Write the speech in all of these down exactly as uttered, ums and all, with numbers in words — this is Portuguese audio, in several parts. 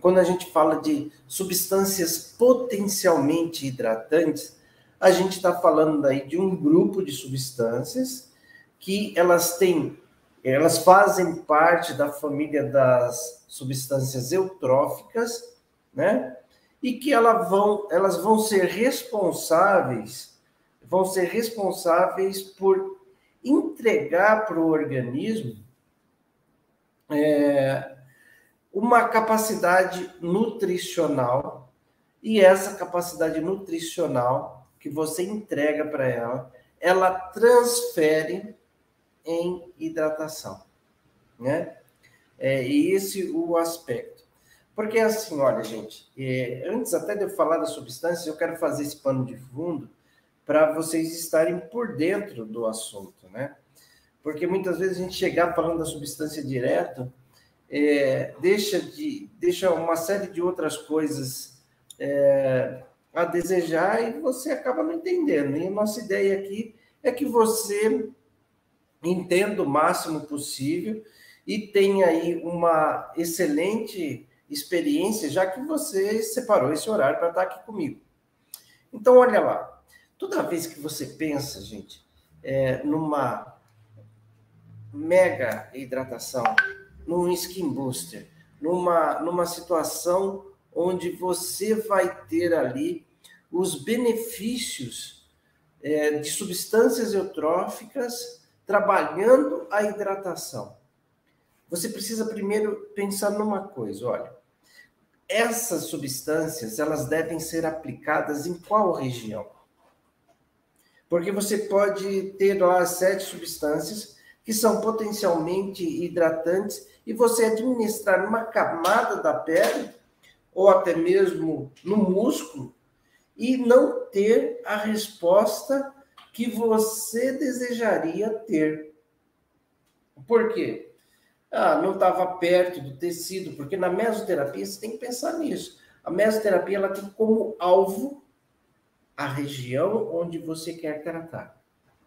quando a gente fala de substâncias potencialmente hidratantes, a gente está falando aí de um grupo de substâncias que elas têm, elas fazem parte da família das substâncias eutróficas, né? E que elas vão, elas vão ser responsáveis, vão ser responsáveis por entregar para o organismo é, uma capacidade nutricional, e essa capacidade nutricional que você entrega para ela, ela transfere em hidratação, né? É esse o aspecto. Porque assim, olha, gente, é, antes até de eu falar das substâncias, eu quero fazer esse pano de fundo para vocês estarem por dentro do assunto, né? Porque muitas vezes a gente chegar falando da substância direto, é, deixa, de, deixa uma série de outras coisas é, a desejar e você acaba não entendendo. E a nossa ideia aqui é que você entenda o máximo possível e tenha aí uma excelente experiência, já que você separou esse horário para estar aqui comigo. Então, olha lá, toda vez que você pensa, gente, é, numa mega hidratação, num skin booster, numa, numa situação onde você vai ter ali os benefícios é, de substâncias eutróficas trabalhando a hidratação. Você precisa primeiro pensar numa coisa, olha, essas substâncias, elas devem ser aplicadas em qual região? Porque você pode ter lá sete substâncias que são potencialmente hidratantes e você administrar numa camada da pele ou até mesmo no músculo e não ter a resposta que você desejaria ter. Por quê? Ah, não estava perto do tecido, porque na mesoterapia você tem que pensar nisso. A mesoterapia ela tem como alvo a região onde você quer tratar.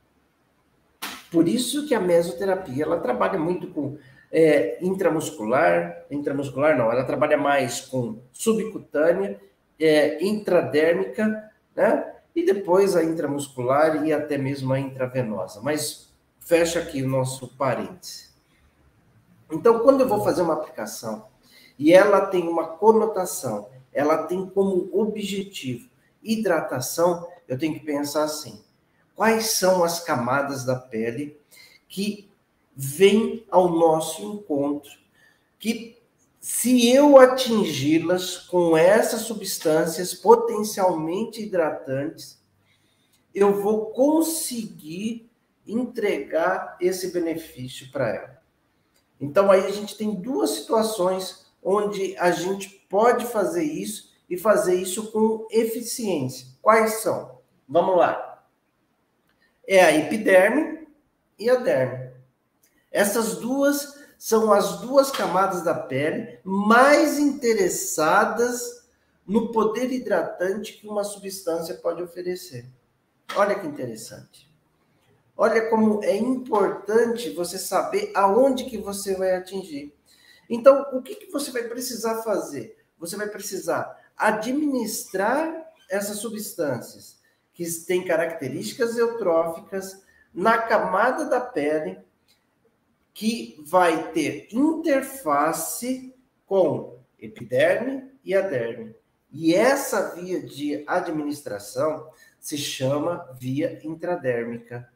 Por isso que a mesoterapia ela trabalha muito com é, intramuscular, intramuscular não, ela trabalha mais com subcutânea, é, intradérmica, né? E depois a intramuscular e até mesmo a intravenosa. Mas fecha aqui o nosso parêntese. Então, quando eu vou fazer uma aplicação e ela tem uma conotação, ela tem como objetivo hidratação, eu tenho que pensar assim, quais são as camadas da pele que vêm ao nosso encontro, que se eu atingi-las com essas substâncias potencialmente hidratantes, eu vou conseguir entregar esse benefício para ela. Então, aí a gente tem duas situações onde a gente pode fazer isso e fazer isso com eficiência. Quais são? Vamos lá. É a epiderme e a derme. Essas duas são as duas camadas da pele mais interessadas no poder hidratante que uma substância pode oferecer. Olha que interessante. Olha como é importante você saber aonde que você vai atingir. Então, o que, que você vai precisar fazer? Você vai precisar administrar essas substâncias que têm características eutróficas na camada da pele que vai ter interface com epiderme e a derme. E essa via de administração se chama via intradérmica.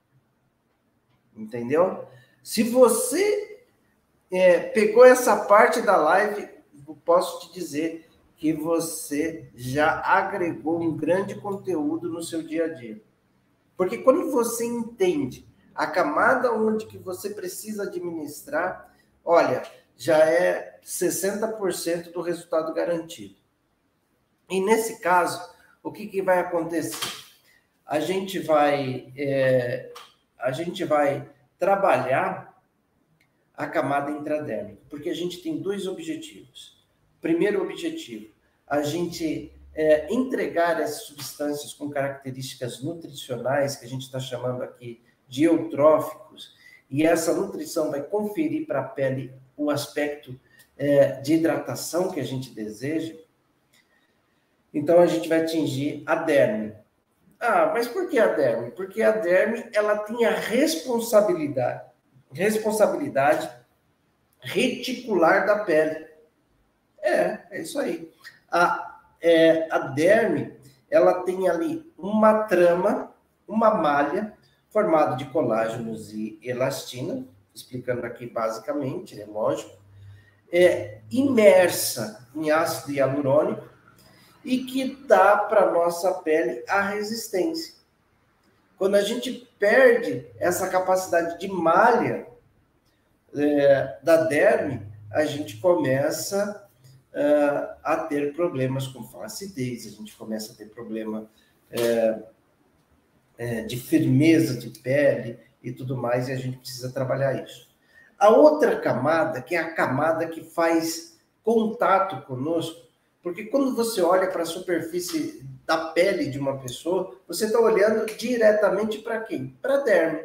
Entendeu? Se você é, pegou essa parte da live, eu posso te dizer que você já agregou um grande conteúdo no seu dia a dia. Porque quando você entende a camada onde que você precisa administrar, olha, já é sessenta por cento do resultado garantido. E nesse caso, o que, que vai acontecer? A gente vai... É, a gente vai trabalhar a camada intradérmica, porque a gente tem dois objetivos. Primeiro objetivo, a gente é, entregar essas substâncias com características nutricionais, que a gente está chamando aqui de eutróficos, e essa nutrição vai conferir para a pele o aspecto é, de hidratação que a gente deseja, então a gente vai atingir a derme. Ah, mas por que a derme? Porque a derme, ela tem a responsabilidade, responsabilidade reticular da pele. É, é isso aí. A, é, a derme, ela tem ali uma trama, uma malha, formada de colágenos e elastina, explicando aqui basicamente, é lógico, é imersa em ácido hialurônico e que dá para a nossa pele a resistência. Quando a gente perde essa capacidade de malha é, da derme, a gente começa uh, a ter problemas com flacidez, a gente começa a ter problema é, é, de firmeza de pele e tudo mais, e a gente precisa trabalhar isso. A outra camada, que é a camada que faz contato conosco, porque quando você olha para a superfície da pele de uma pessoa, você está olhando diretamente para quem? Para a derme,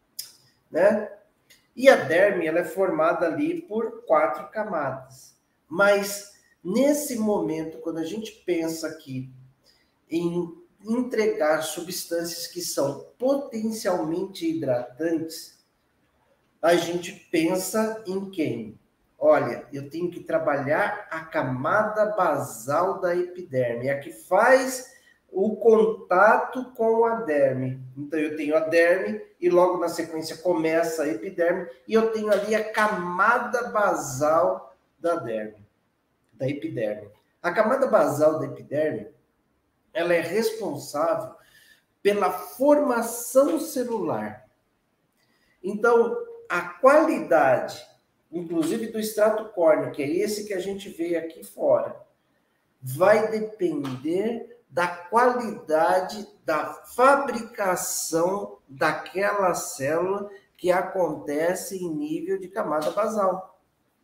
né? E a derme, ela é formada ali por quatro camadas. Mas, nesse momento, quando a gente pensa aqui em entregar substâncias que são potencialmente hidratantes, a gente pensa em quem? Olha, eu tenho que trabalhar a camada basal da epiderme, a que faz o contato com a derme. Então, eu tenho a derme e logo na sequência começa a epiderme e eu tenho ali a camada basal da derme, da epiderme. A camada basal da epiderme, ela é responsável pela formação celular. Então, a qualidade, inclusive do extrato córneo, que é esse que a gente vê aqui fora, vai depender da qualidade da fabricação daquela célula que acontece em nível de camada basal.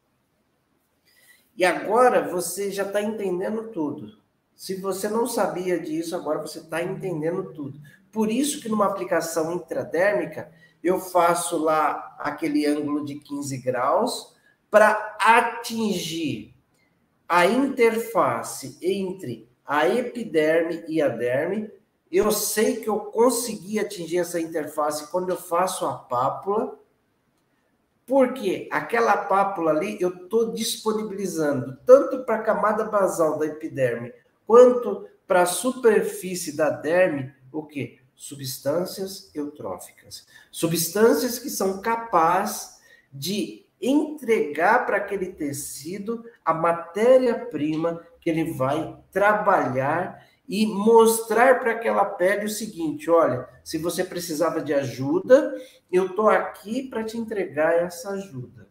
E agora você já está entendendo tudo. Se você não sabia disso, agora você está entendendo tudo. Por isso que numa aplicação intradérmica, eu faço lá aquele ângulo de quinze graus para atingir a interface entre a epiderme e a derme. Eu sei que eu consegui atingir essa interface quando eu faço a pápula, porque aquela pápula ali eu estou disponibilizando tanto para a camada basal da epiderme quanto para a superfície da derme, o quê? Substâncias eutróficas. Substâncias que são capazes de entregar para aquele tecido a matéria-prima que ele vai trabalhar e mostrar para aquela pele o seguinte, olha, se você precisava de ajuda, eu estou aqui para te entregar essa ajuda.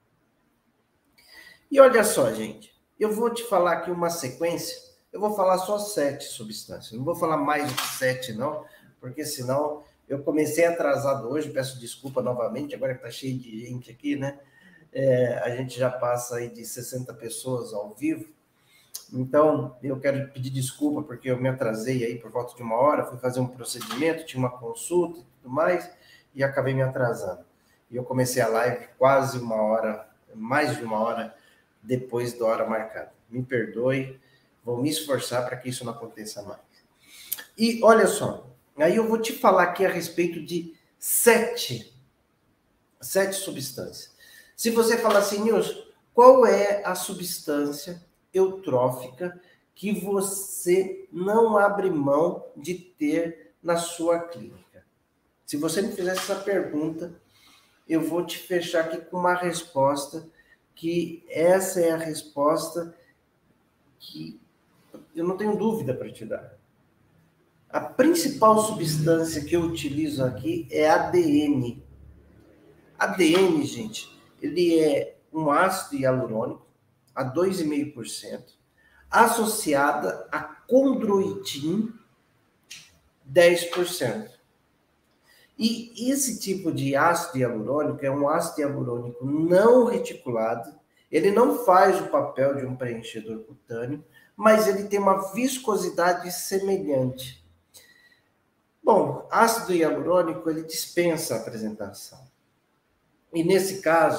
E olha só, gente, eu vou te falar aqui uma sequência, eu vou falar só sete substâncias, não vou falar mais de sete, não, porque senão eu comecei atrasado hoje, peço desculpa novamente, agora que está cheio de gente aqui, né? É, a gente já passa aí de sessenta pessoas ao vivo, então eu quero pedir desculpa porque eu me atrasei aí por volta de uma hora, fui fazer um procedimento, tinha uma consulta e tudo mais, e acabei me atrasando. E eu comecei a live quase uma hora, mais de uma hora depois da hora marcada. Me perdoe, vou me esforçar para que isso não aconteça mais. E olha só, aí eu vou te falar aqui a respeito de sete, sete substâncias. Se você falar assim, Nilson, qual é a substância eutrófica que você não abre mão de ter na sua clínica? Se você me fizesse essa pergunta, eu vou te fechar aqui com uma resposta, que essa é a resposta que eu não tenho dúvida para te dar. A principal substância que eu utilizo aqui é A D M. A D M, gente, ele é um ácido hialurônico a dois vírgula cinco por cento, associada a condroitin dez por cento. E esse tipo de ácido hialurônico é um ácido hialurônico não reticulado, ele não faz o papel de um preenchedor cutâneo, mas ele tem uma viscosidade semelhante. Bom, ácido hialurônico, ele dispensa a apresentação. E nesse caso,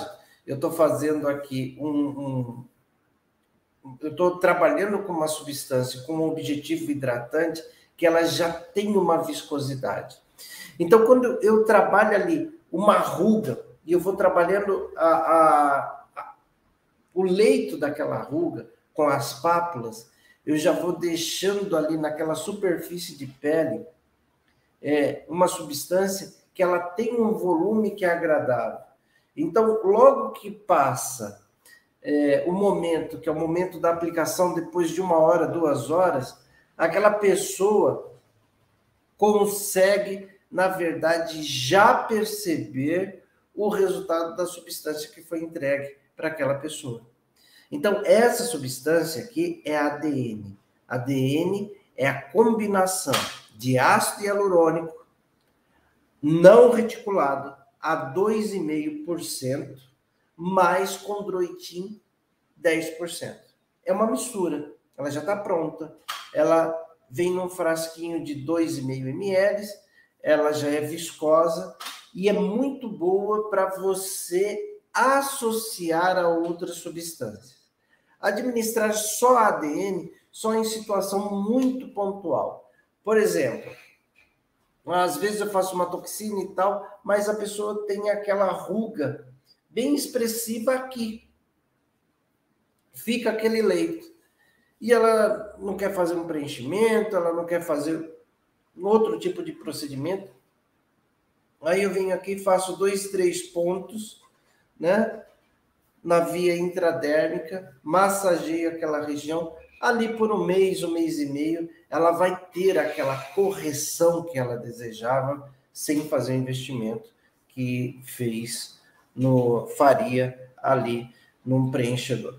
eu estou fazendo aqui um, um eu estou trabalhando com uma substância com um objetivo hidratante que ela já tem uma viscosidade. Então, quando eu trabalho ali uma ruga e eu vou trabalhando a, a, a, o leito daquela ruga com as pápulas, eu já vou deixando ali naquela superfície de pele é, uma substância que ela tem um volume que é agradável. Então, logo que passa é, o momento, que é o momento da aplicação, depois de uma hora, duas horas, aquela pessoa consegue, na verdade, já perceber o resultado da substância que foi entregue para aquela pessoa. Então, essa substância aqui é A D N. A D N é a combinação de ácido hialurônico não reticulado a dois vírgula cinco por cento mais condroitin dez por cento. É uma mistura, ela já está pronta. Ela vem num frasquinho de dois vírgula cinco mililitros, ela já é viscosa e é muito boa para você associar a outras substâncias. Administrar só A D N só em situação muito pontual. Por exemplo, às vezes eu faço uma toxina e tal, mas a pessoa tem aquela ruga bem expressiva aqui. Fica aquele leito. E ela não quer fazer um preenchimento, ela não quer fazer outro tipo de procedimento. Aí eu venho aqui, faço dois, três pontos, né? Na via intradérmica, massageio aquela região, ali por um mês, um mês e meio, ela vai ter aquela correção que ela desejava, sem fazer o investimento que fez, no, faria ali num preenchedor.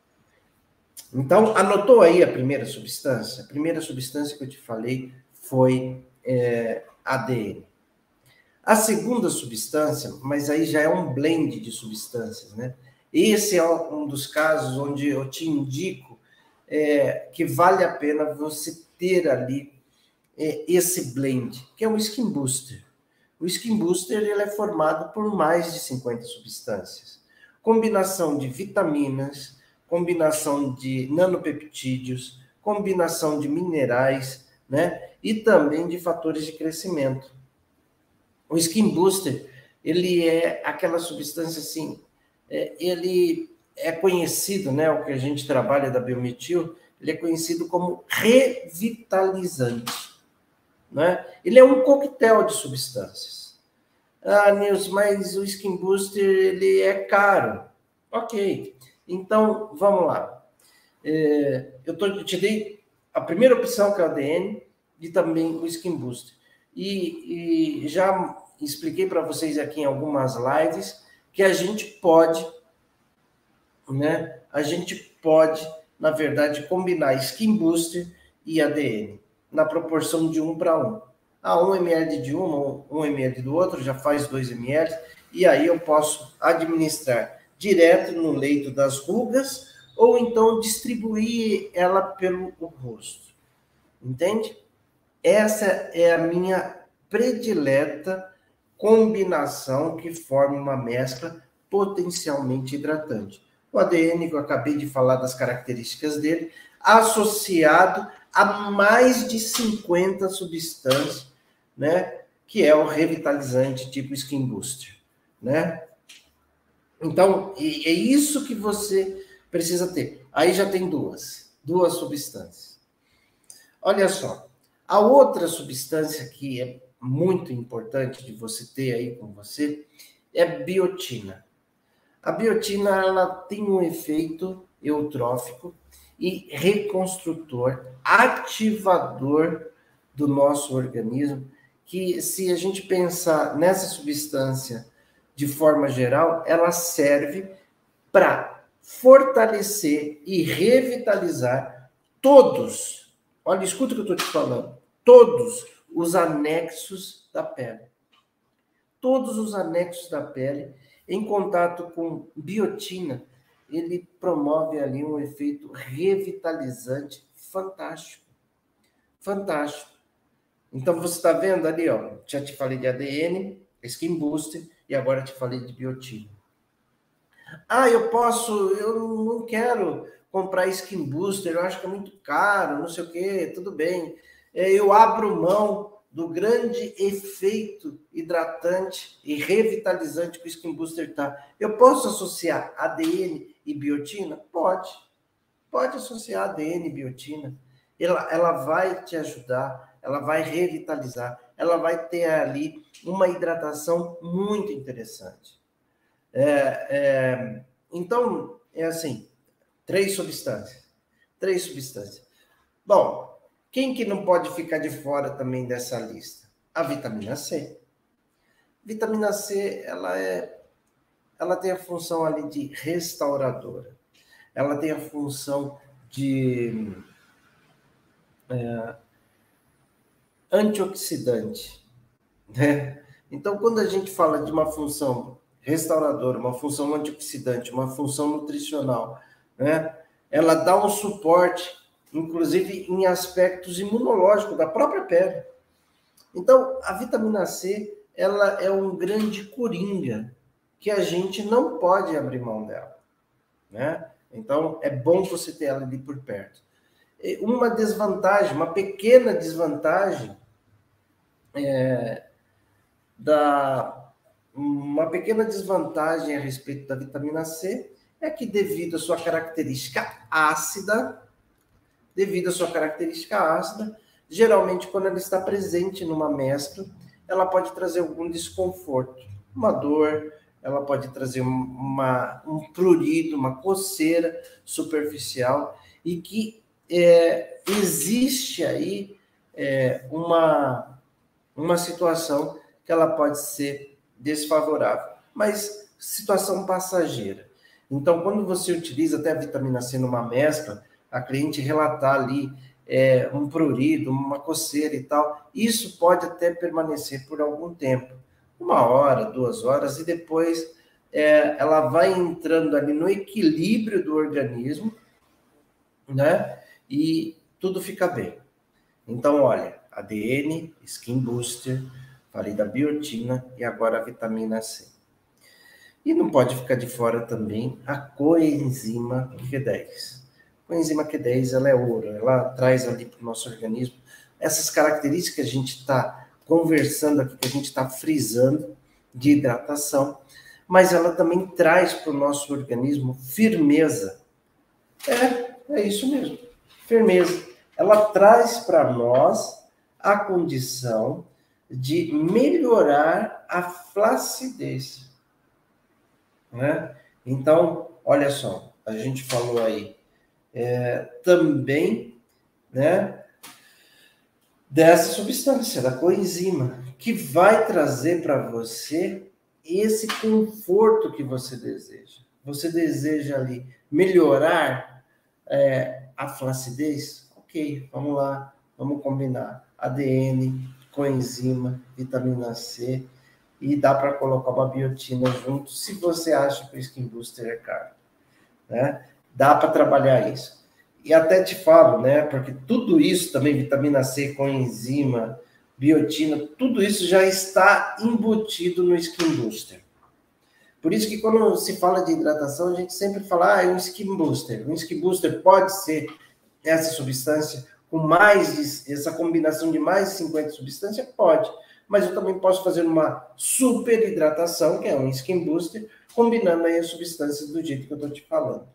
Então, anotou aí a primeira substância? A primeira substância que eu te falei foi é, A D N. A segunda substância, mas aí já é um blend de substâncias, né? Esse é um dos casos onde eu te indico é, que vale a pena você ter ali é, esse blend, que é o Skin Booster. O Skin Booster ele é formado por mais de cinquenta substâncias. Combinação de vitaminas, combinação de nanopeptídeos, combinação de minerais, né? E também de fatores de crescimento. O Skin Booster, ele é aquela substância assim, é, ele é conhecido, né, o que a gente trabalha da Biometil, ele é conhecido como revitalizante, né? Ele é um coquetel de substâncias. Ah, Nilson, mas o Skin Booster, ele é caro. Ok, então, vamos lá. É, eu, tô, eu te dei a primeira opção, que é o A D N, e também o Skin Booster. E, e já expliquei para vocês aqui em algumas lives que a gente pode, né? A gente pode, na verdade, combinar Skin Booster e A D N na proporção de um para um. Ah, um mililitro de uma, um mililitro do outro, já faz dois mililitros, e aí eu posso administrar direto no leito das rugas, ou então distribuir ela pelo rosto. Entende? Essa é a minha predileta combinação que forma uma mescla potencialmente hidratante. O A D N, que eu acabei de falar das características dele, associado a mais de cinquenta substâncias, né, que é o revitalizante tipo Skin Booster, né? Então, é isso que você precisa ter. Aí já tem duas, duas substâncias. Olha só, a outra substância que é muito importante de você ter aí com você é biotina. A biotina, ela tem um efeito eutrófico e reconstrutor, ativador do nosso organismo, que se a gente pensar nessa substância de forma geral, ela serve para fortalecer e revitalizar todos, olha, escuta o que eu estou te falando, todos os anexos da pele. Todos os anexos da pele, em contato com biotina, ele promove ali um efeito revitalizante fantástico. Fantástico. Então, você está vendo ali, ó, já te falei de A D N, Skin Booster, e agora te falei de biotina. Ah, eu posso, eu não quero comprar Skin Booster, eu acho que é muito caro, não sei o quê, tudo bem. É, eu abro mão do grande efeito hidratante e revitalizante que o Skin Booster tá. Eu posso associar A D N e biotina? Pode. Pode associar A D N e biotina. Ela, ela vai te ajudar, ela vai revitalizar, ela vai ter ali uma hidratação muito interessante. É, é, então, é assim, três substâncias. Três substâncias. Bom, quem que não pode ficar de fora também dessa lista? A vitamina C. Vitamina C, ela é, ela tem a função ali de restauradora. Ela tem a função de é, antioxidante, né? Então, quando a gente fala de uma função restauradora, uma função antioxidante, uma função nutricional, né? Ela dá um suporte, inclusive em aspectos imunológicos da própria pele. Então, a vitamina C, ela é um grande coringa que a gente não pode abrir mão dela, né? Então, é bom você ter ela ali por perto. Uma desvantagem, uma pequena desvantagem é, da uma pequena desvantagem a respeito da vitamina C é que devido à sua característica ácida, devido à sua característica ácida, geralmente quando ela está presente numa mescla, ela pode trazer algum desconforto, uma dor, ela pode trazer uma, um prurido, uma coceira superficial e que é, existe aí é, uma, uma situação que ela pode ser desfavorável, mas situação passageira. Então, quando você utiliza até a vitamina C numa mescla, a cliente relatar ali é, um prurido, uma coceira e tal, isso pode até permanecer por algum tempo, uma hora, duas horas, e depois é, ela vai entrando ali no equilíbrio do organismo, né? E tudo fica bem. Então, olha, A D N, Skin Booster, falei da biotina e agora a vitamina C. E não pode ficar de fora também a coenzima Q dez. A coenzima Q dez, ela é ouro, ela traz ali para o nosso organismo essas características que a gente está conversando aqui, que a gente está frisando de hidratação, mas ela também traz para o nosso organismo firmeza. É, é isso mesmo, firmeza. Ela traz para nós a condição de melhorar a flacidez, né? Então, olha só, a gente falou aí é, também, né, dessa substância, da coenzima, que vai trazer para você esse conforto que você deseja. Você deseja ali melhorar é, a flacidez? Ok, vamos lá, vamos combinar. A D N, coenzima, vitamina C, e dá para colocar uma biotina junto, se você acha que o Skin Booster é caro, né? Dá para trabalhar isso. E até te falo, né? Porque tudo isso também, vitamina C, coenzima, biotina, tudo isso já está embutido no Skin Booster. Por isso que quando se fala de hidratação, a gente sempre fala, ah, é um Skin Booster. Um Skin Booster pode ser essa substância com mais, de, essa combinação de mais de cinquenta substâncias? Pode. Mas eu também posso fazer uma super hidratação, que é um Skin Booster, combinando aí as substâncias do jeito que eu estou te falando.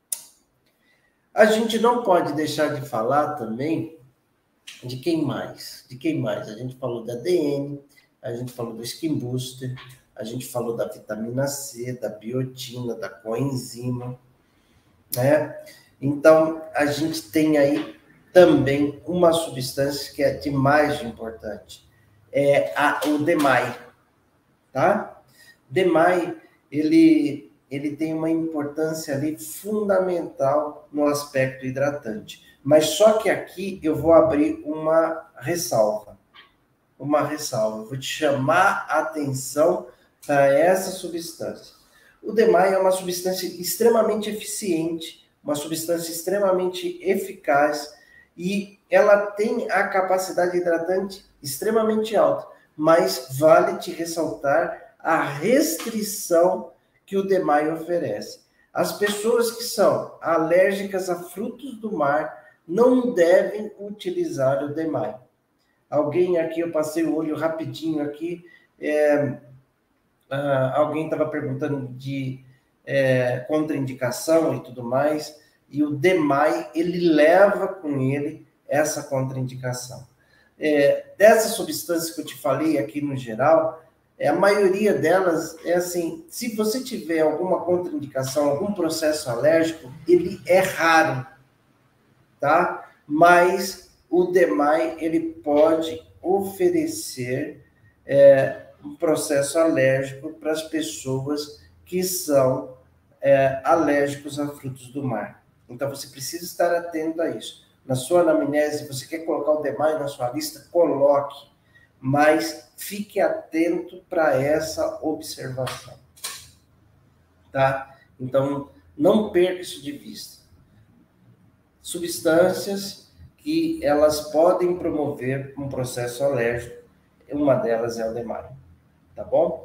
A gente não pode deixar de falar também de quem mais? De quem mais? A gente falou da A D N, a gente falou do Skin Booster, a gente falou da vitamina C, da biotina, da coenzima, né? Então, a gente tem aí também uma substância que é de mais importante, é a, o D M A I, tá? D M A I, ele, ele tem uma importância ali fundamental no aspecto hidratante. Mas só que aqui eu vou abrir uma ressalva. Uma ressalva. Eu vou te chamar a atenção para essa substância. O D M A I é uma substância extremamente eficiente, uma substância extremamente eficaz e ela tem a capacidade hidratante extremamente alta. Mas vale te ressaltar a restrição que o DEMAI oferece. As pessoas que são alérgicas a frutos do mar não devem utilizar o DEMAI. Alguém aqui, eu passei o olho rapidinho aqui, é, ah, alguém estava perguntando de é, contraindicação e tudo mais, e o DEMAI, ele leva com ele essa contraindicação. É, dessas substâncias que eu te falei aqui no geral, é, a maioria delas é assim, se você tiver alguma contraindicação, algum processo alérgico, ele é raro, tá? Mas o DEMAI, ele pode oferecer é, um processo alérgico para as pessoas que são é, alérgicos a frutos do mar. Então, você precisa estar atento a isso. Na sua anamnese, você quer colocar o DEMAI na sua lista, coloque, mas fique atento para essa observação, tá? Então, não perca isso de vista. Substâncias que elas podem promover um processo alérgico, uma delas é o DEMAI, tá bom?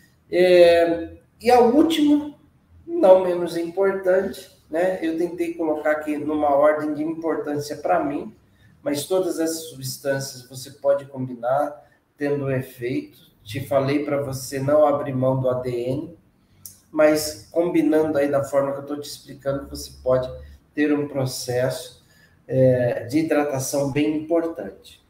É, e a última, não menos importante, né? Eu tentei colocar aqui numa ordem de importância para mim, mas todas essas substâncias você pode combinar tendo efeito. Te falei para você não abrir mão do A D N, mas combinando aí da forma que eu estou te explicando, você pode ter um processo é, de hidratação bem importante.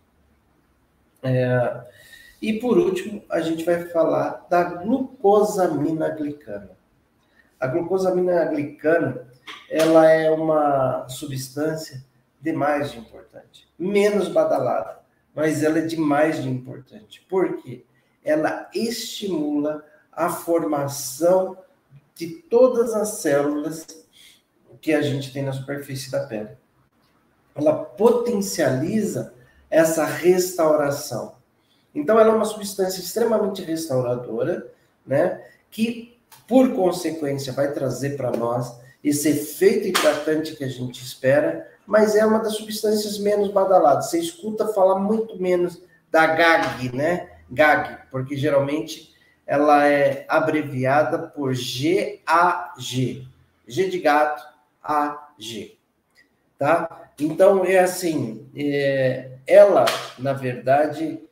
É, e por último, a gente vai falar da glucosamina glicana. A glucosamina glicana, ela é uma substância demais de importante, menos badalada, mas ela é demais de importante. Por quê? Ela estimula a formação de todas as células que a gente tem na superfície da pele. Ela potencializa essa restauração. Então, ela é uma substância extremamente restauradora, né? Que, por consequência, vai trazer para nós esse efeito hidratante que a gente espera, mas é uma das substâncias menos badaladas. Você escuta falar muito menos da G A G, né? G A G, porque geralmente ela é abreviada por G A G. G de gato, A G. Tá? Então, é assim, é, ela, na verdade,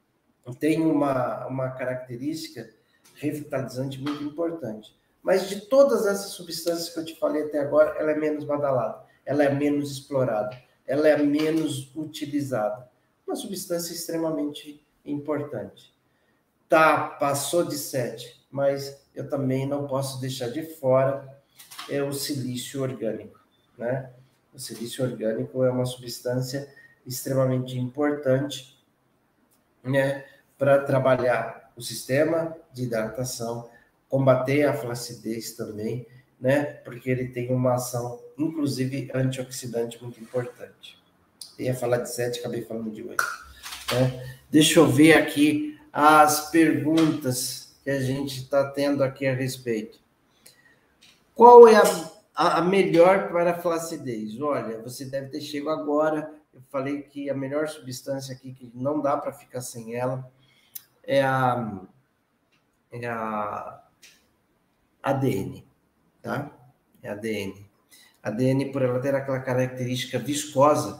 tem uma, uma característica revitalizante muito importante. Mas de todas essas substâncias que eu te falei até agora, ela é menos badalada, ela é menos explorada, ela é menos utilizada. Uma substância extremamente importante. Tá, passou de sete, mas eu também não posso deixar de fora é o silício orgânico, né? O silício orgânico é uma substância extremamente importante, né, para trabalhar o sistema de hidratação, combater a flacidez também, né, porque ele tem uma ação, inclusive, antioxidante muito importante. Eu ia falar de sete, acabei falando de oito. Né? Deixa eu ver aqui as perguntas que a gente está tendo aqui a respeito. Qual é a, a melhor para a flacidez? Olha, você deve ter chegado agora. Eu falei que a melhor substância aqui, que não dá para ficar sem ela, é a, é a A D N, tá? É a A D N. A D N, por ela ter aquela característica viscosa,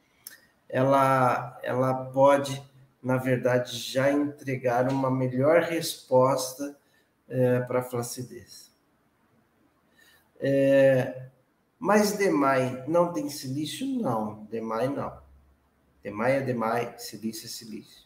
ela, ela pode, na verdade, já entregar uma melhor resposta é, para a flacidez. É, mas DEMAI não tem silício? Não, DEMAI não. DEMAI é DEMAI, silício é silício.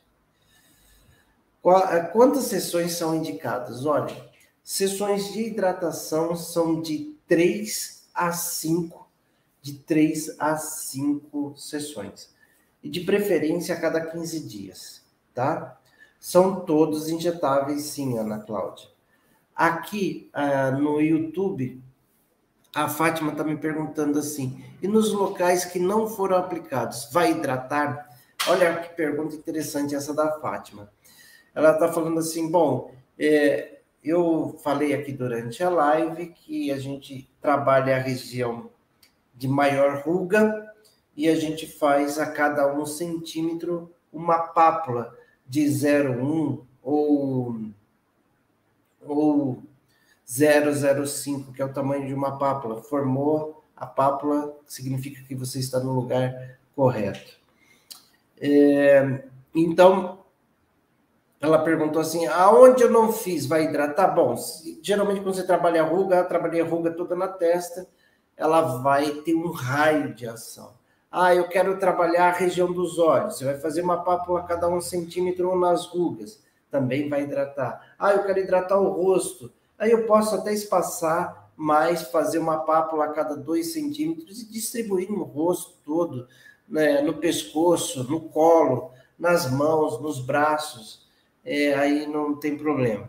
Quantas sessões são indicadas? Olha, sessões de hidratação são de três a cinco, de três a cinco sessões. E de preferência a cada quinze dias, tá? São todos injetáveis, sim, Ana Cláudia. Aqui uh, no YouTube, a Fátima está me perguntando assim, e nos locais que não foram aplicados, vai hidratar? Olha que pergunta interessante essa da Fátima. Ela está falando assim, bom, é, eu falei aqui durante a live que a gente trabalha a região de maior ruga e a gente faz a cada um centímetro uma pápula de zero vírgula um ou, ou zero vírgula zero cinco, que é o tamanho de uma pápula. Formou a pápula, significa que você está no lugar correto. É, então, ela perguntou assim, aonde eu não fiz vai hidratar? Bom, geralmente quando você trabalha a ruga, ela trabalha a ruga toda na testa, ela vai ter um raio de ação. Ah, eu quero trabalhar a região dos olhos. Você vai fazer uma pápula a cada um centímetro nas rugas. Também vai hidratar. Ah, eu quero hidratar o rosto. Aí eu posso até espaçar mais, fazer uma pápula a cada dois centímetros e distribuir no rosto todo, né, no pescoço, no colo, nas mãos, nos braços. É, aí não tem problema.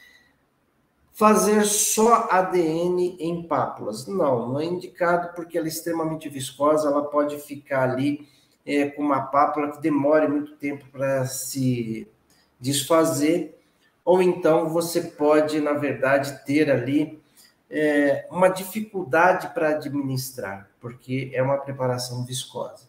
Fazer só A D N em pápulas. Não, não é indicado porque ela é extremamente viscosa, ela pode ficar ali é, com uma pápula que demore muito tempo para se desfazer, ou então você pode, na verdade, ter ali é, uma dificuldade para administrar, porque é uma preparação viscosa.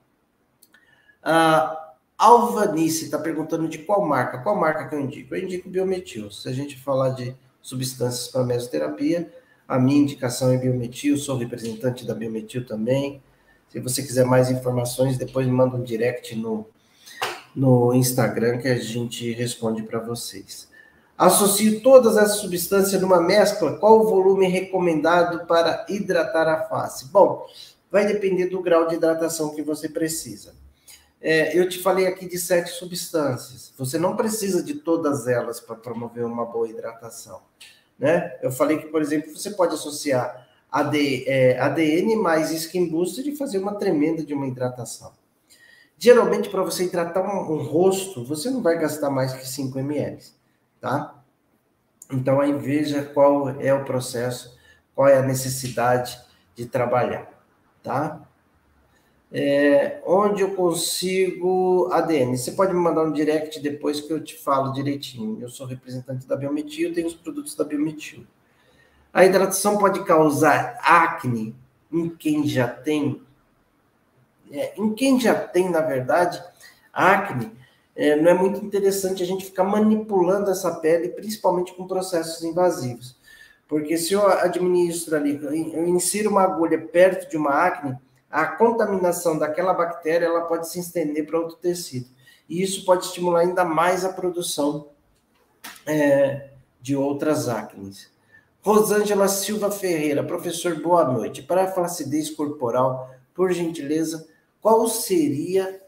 A Alvanice está perguntando de qual marca. Qual marca que eu indico? Eu indico Biometil. Se a gente falar de substâncias para mesoterapia, a minha indicação é Biometil, sou representante da Biometil também. Se você quiser mais informações, depois me manda um direct no, no Instagram que a gente responde para vocês. Associo todas essas substâncias numa mescla, qual o volume recomendado para hidratar a face? Bom, vai depender do grau de hidratação que você precisa. É, eu te falei aqui de sete substâncias. Você não precisa de todas elas para promover uma boa hidratação, né? Eu falei que, por exemplo, você pode associar A D, é, A D N mais Skin Booster e fazer uma tremenda de uma hidratação. Geralmente, para você hidratar um, um rosto, você não vai gastar mais que cinco mililitros, tá? Então, aí veja qual é o processo, qual é a necessidade de trabalhar, tá? É, onde eu consigo A D N? Você pode me mandar um direct depois que eu te falo direitinho. Eu sou representante da Biometil, tenho os produtos da Biometil. A hidratação pode causar acne em quem já tem. É, em quem já tem, na verdade, acne, é, não é muito interessante a gente ficar manipulando essa pele, principalmente com processos invasivos. Porque se eu administro ali, eu insiro uma agulha perto de uma acne, a contaminação daquela bactéria ela pode se estender para outro tecido. E isso pode estimular ainda mais a produção é, de outras acnes. Rosângela Silva Ferreira, professor, boa noite. Para a flacidez corporal, por gentileza, qual seria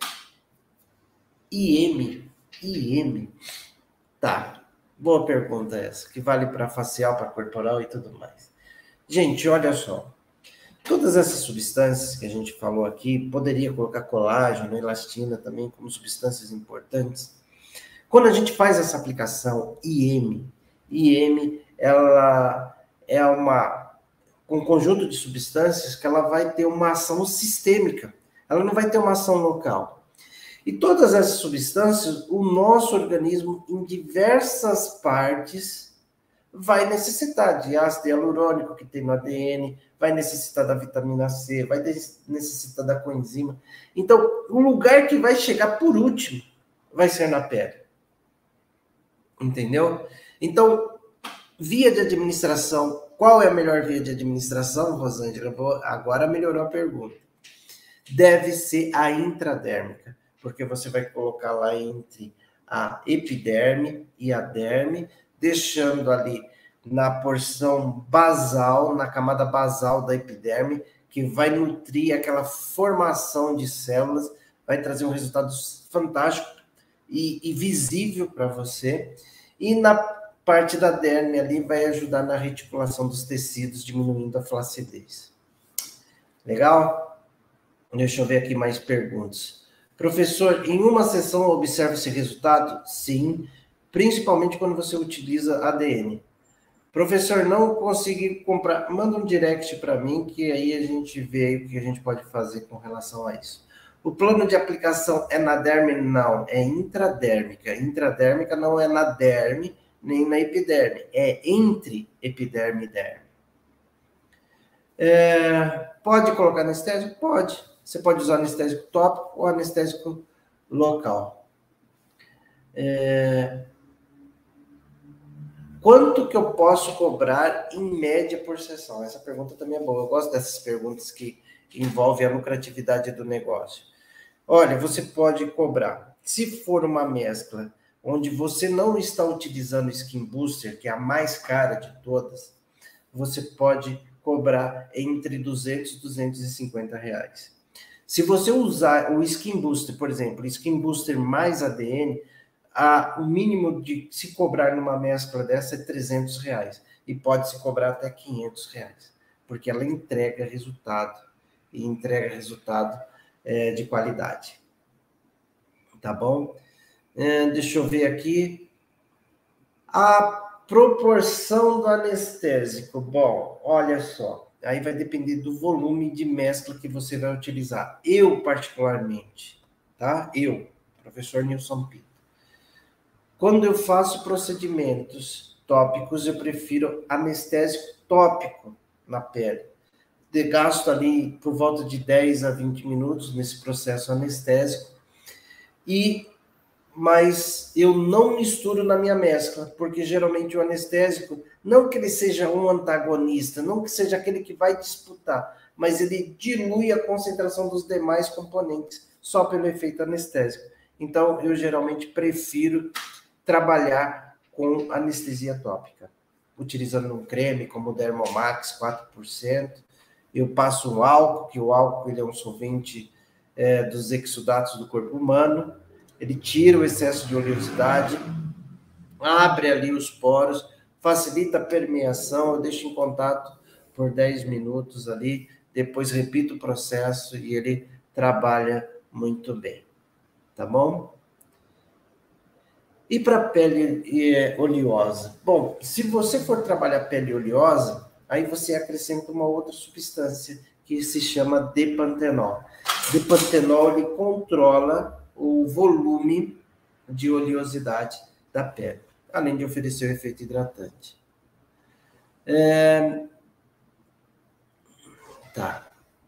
I M? I M? Tá, boa pergunta essa, que vale para facial, para corporal e tudo mais. Gente, olha só. Todas essas substâncias que a gente falou aqui, poderia colocar colágeno, elastina também como substâncias importantes. Quando a gente faz essa aplicação I M, I M ela é uma, um conjunto de substâncias que ela vai ter uma ação sistêmica, ela não vai ter uma ação local. E todas essas substâncias, o nosso organismo, em diversas partes, vai necessitar de ácido hialurônico que tem no A D N, vai necessitar da vitamina C, vai necessitar da coenzima. Então, o lugar que vai chegar por último vai ser na pele. Entendeu? Então, via de administração, qual é a melhor via de administração, Rosângela? Agora melhorou a pergunta. Deve ser a intradérmica, porque você vai colocar lá entre a epiderme e a derme, deixando ali na porção basal, na camada basal da epiderme, que vai nutrir aquela formação de células, vai trazer um resultado fantástico e, e visível para você. E na parte da derme ali vai ajudar na reticulação dos tecidos, diminuindo a flacidez. Legal? Deixa eu ver aqui mais perguntas. Professor, em uma sessão observa esse resultado? Sim, principalmente quando você utiliza A D N. Professor, não consegui comprar. Manda um direct para mim, que aí a gente vê o que a gente pode fazer com relação a isso. O plano de aplicação é na derme? Não, é intradérmica. Intradérmica não é na derme, nem na epiderme. É entre epiderme e derme. É, pode colocar anestésico? Pode. Você pode usar anestésico tópico ou anestésico local. É... Quanto que eu posso cobrar em média por sessão? Essa pergunta também é boa. Eu gosto dessas perguntas que envolvem a lucratividade do negócio. Olha, você pode cobrar, se for uma mescla onde você não está utilizando o Skin Booster, que é a mais cara de todas, você pode cobrar entre duzentos e duzentos e cinquenta reais. Se você usar o Skin Booster, por exemplo, Skin Booster mais A D N, a, o mínimo de se cobrar numa mescla dessa é trezentos reais. E pode se cobrar até quinhentos reais. Porque ela entrega resultado. E entrega resultado é, de qualidade. Tá bom? É, deixa eu ver aqui. A proporção do anestésico. Bom, olha só. Aí vai depender do volume de mescla que você vai utilizar. Eu, particularmente, tá? Eu, professor Nilson Pinto. Quando eu faço procedimentos tópicos, eu prefiro anestésico tópico na pele. De gasto ali por volta de dez a vinte minutos nesse processo anestésico. E mas eu não misturo na minha mescla, porque geralmente o anestésico, não que ele seja um antagonista, não que seja aquele que vai disputar, mas ele dilui a concentração dos demais componentes só pelo efeito anestésico. Então, eu geralmente prefiro trabalhar com anestesia tópica, utilizando um creme como o Dermomax quatro por cento. Eu passo um álcool, que o álcool ele é um solvente é, dos exudatos do corpo humano. Ele tira o excesso de oleosidade, abre ali os poros, facilita a permeação, eu deixo em contato por dez minutos ali, depois repito o processo e ele trabalha muito bem, tá bom? E para pele é, oleosa? Bom, se você for trabalhar pele oleosa, aí você acrescenta uma outra substância que se chama depantenol. Depantenol ele controla o volume de oleosidade da pele, além de oferecer o efeito hidratante. É... Tá.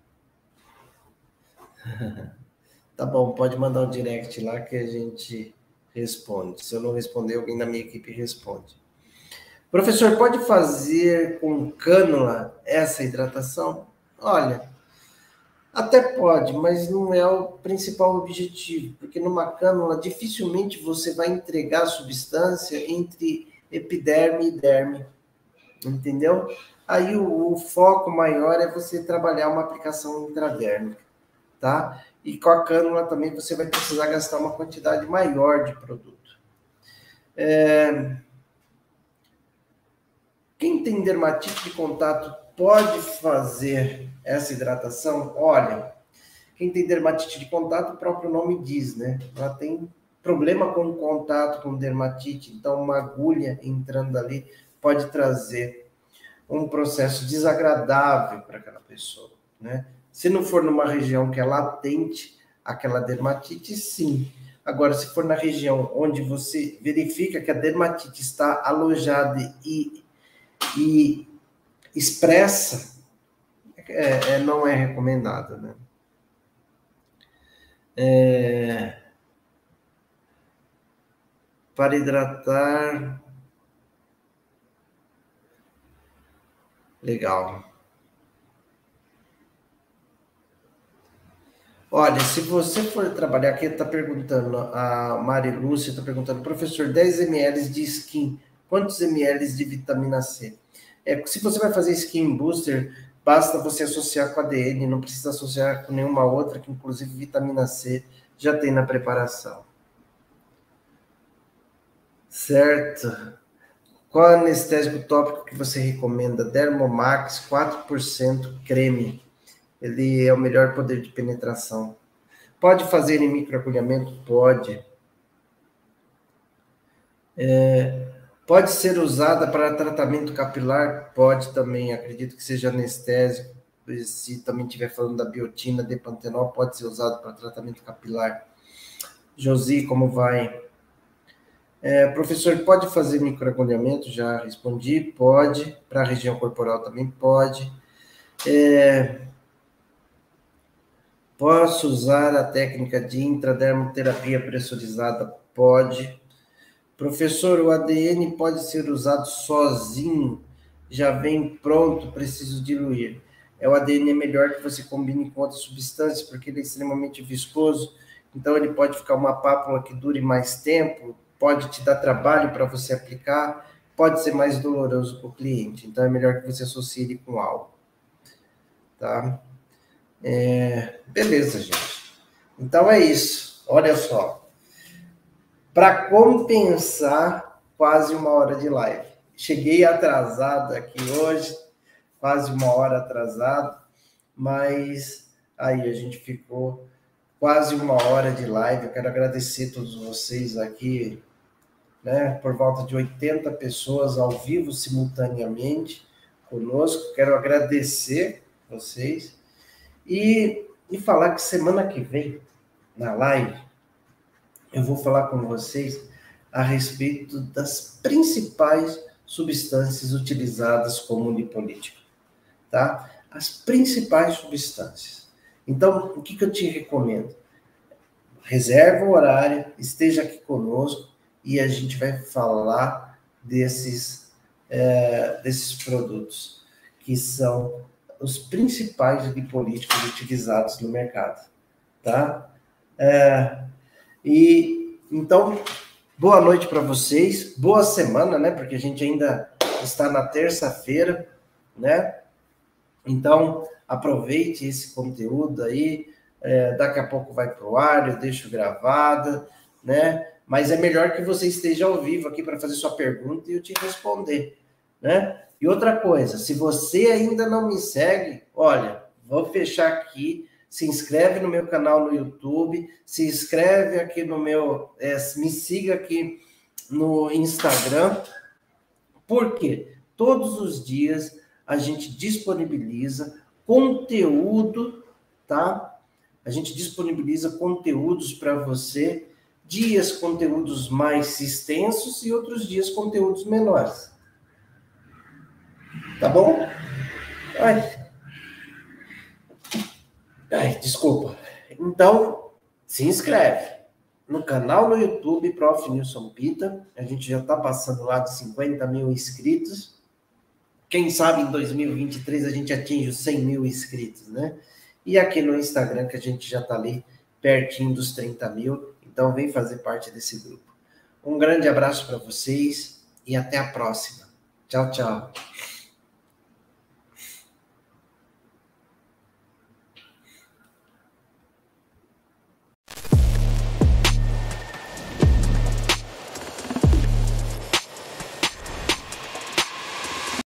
Tá bom, pode mandar um direct lá que a gente responde. Se eu não responder, alguém da minha equipe responde. Professor, pode fazer com cânula essa hidratação? Olha, até pode, mas não é o principal objetivo, porque numa cânula dificilmente você vai entregar a substância entre epiderme e derme, entendeu? Aí o, o foco maior é você trabalhar uma aplicação intradérmica, tá? E com a cânula também você vai precisar gastar uma quantidade maior de produto. É... Quem tem dermatite de contato pode fazer essa hidratação? Olha, quem tem dermatite de contato, o próprio nome diz, né? Ela tem problema com contato com dermatite, então uma agulha entrando ali pode trazer um processo desagradável para aquela pessoa, né? Se não for numa região que é latente aquela dermatite, sim. Agora, se for na região onde você verifica que a dermatite está alojada e e expressa, é, é, não é recomendado, né? É, para hidratar, legal. Olha, se você for trabalhar aqui, está perguntando, a Mari Lúcia está perguntando, professor, dez mililitros de skin, quantos mililitros de vitamina C? É, se você vai fazer skin booster, basta você associar com a D N, não precisa associar com nenhuma outra, que inclusive vitamina C já tem na preparação. Certo. Qual anestésico tópico que você recomenda? Dermomax quatro por cento creme. Ele é o melhor poder de penetração. Pode fazer em microagulhamento? Pode. É, pode ser usada para tratamento capilar? Pode também. Acredito que seja anestésico. Se também estiver falando da biotina, depantenol, pode ser usado para tratamento capilar. Josi, como vai? É, professor, pode fazer microagulhamento? Já respondi. Pode. Para a região corporal também pode. É, posso usar a técnica de intradermoterapia pressurizada? Pode. Professor, o A D N pode ser usado sozinho, já vem pronto, preciso diluir. É, o A D N é melhor que você combine com outras substâncias, porque ele é extremamente viscoso, então ele pode ficar uma pápula que dure mais tempo, pode te dar trabalho para você aplicar, pode ser mais doloroso para o cliente, então é melhor que você associe ele com algo. Tá? É, beleza, gente. Então é isso. Olha só. Para compensar, quase uma hora de live. Cheguei atrasado aqui hoje, quase uma hora atrasado, mas aí a gente ficou quase uma hora de live. Eu quero agradecer a todos vocês aqui, né? Por volta de oitenta pessoas ao vivo simultaneamente conosco. Quero agradecer vocês e, e falar que semana que vem, na live, eu vou falar com vocês a respeito das principais substâncias utilizadas como unipolítico, tá? As principais substâncias. Então, o que, que eu te recomendo? Reserva o horário, esteja aqui conosco e a gente vai falar desses, é, desses produtos, que são os principais unipolíticos utilizados no mercado, tá? É, e então, boa noite para vocês, boa semana, né? Porque a gente ainda está na terça-feira, né? Então, aproveite esse conteúdo aí, é, daqui a pouco vai para o ar, eu deixo gravada, né? Mas é melhor que você esteja ao vivo aqui para fazer sua pergunta e eu te responder, né? E outra coisa, se você ainda não me segue, olha, vou fechar aqui, se inscreve no meu canal no YouTube, se inscreve aqui no meu, é, me siga aqui no Instagram, porque todos os dias a gente disponibiliza conteúdo, tá? A gente disponibiliza conteúdos para você, dias conteúdos mais extensos e outros dias conteúdos menores. Tá bom? Ai, Ai desculpa. Então, se inscreve no canal no YouTube, Prof Nilson Pita. A gente já está passando lá de cinquenta mil inscritos. Quem sabe em dois mil e vinte e três a gente atinge os cem mil inscritos, né? E aqui no Instagram, que a gente já está ali pertinho dos trinta mil. Então, vem fazer parte desse grupo. Um grande abraço para vocês e até a próxima. Tchau, tchau.